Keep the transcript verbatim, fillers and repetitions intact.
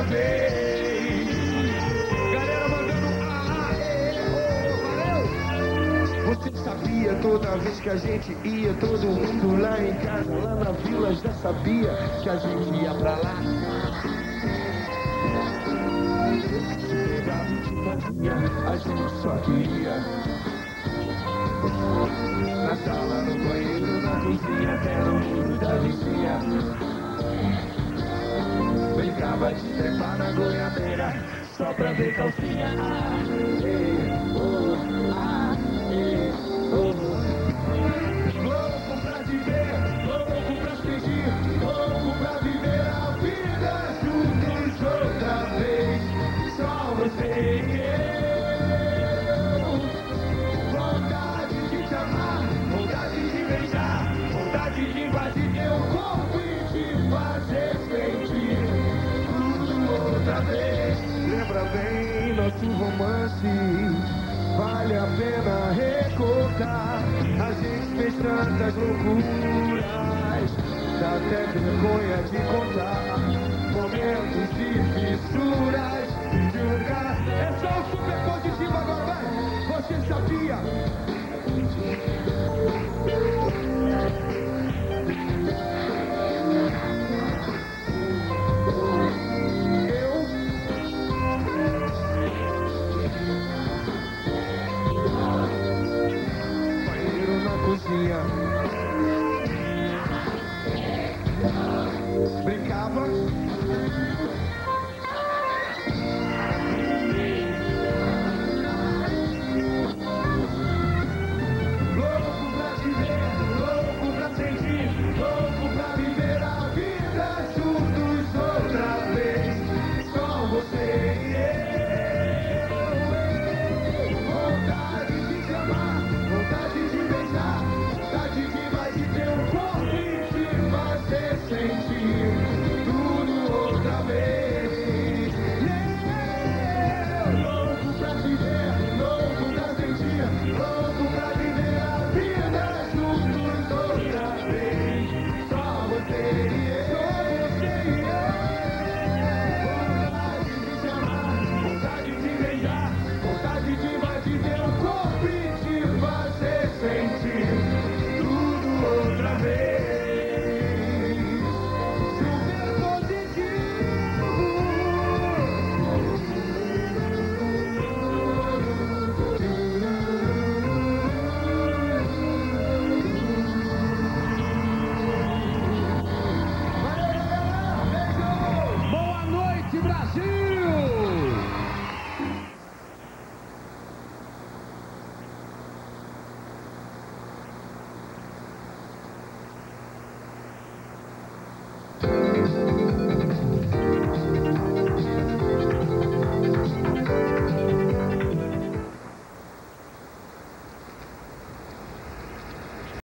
outra vez. Galera mandando aê, oh, valeu. Você sabia toda vez que a gente ia, todo mundo lá em casa, lá na vila já sabia que a gente ia pra lá. A gente só queria na sala, no banheiro, na cozinha, até no muro da vizinha. Brincava de trepar na goiabeira só pra ver calcinha. Ah, ei, oh, ah, ei, oh. Louco pra viver, louco pra fingir, louco pra viver a vida juntos outra vez. Só você e eu. Vontade de te amar, vontade de beijar, vontade de invadir teu corpo e de fazer sentir tudo outra vez. Lembra bem nosso romance, vale a pena recordar. A gente fez tantas loucuras, dá até vergonha de contar.